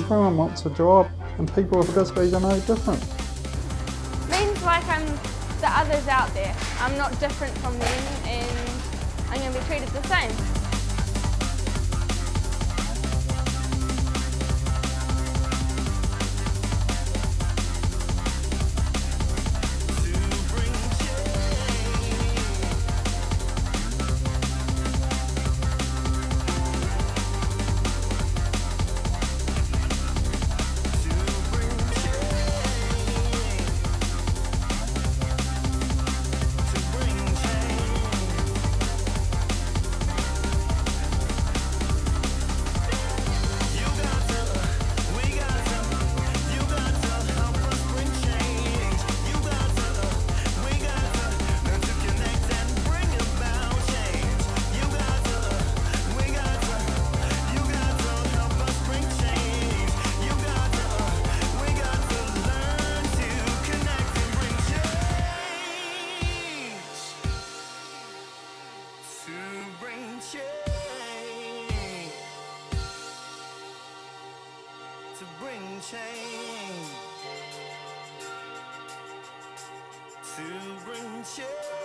Everyone wants a job, and people with disabilities are no different. Means like I'm the others out there. I'm not different from them, and I'm going to be treated the same. To bring change, to bring change.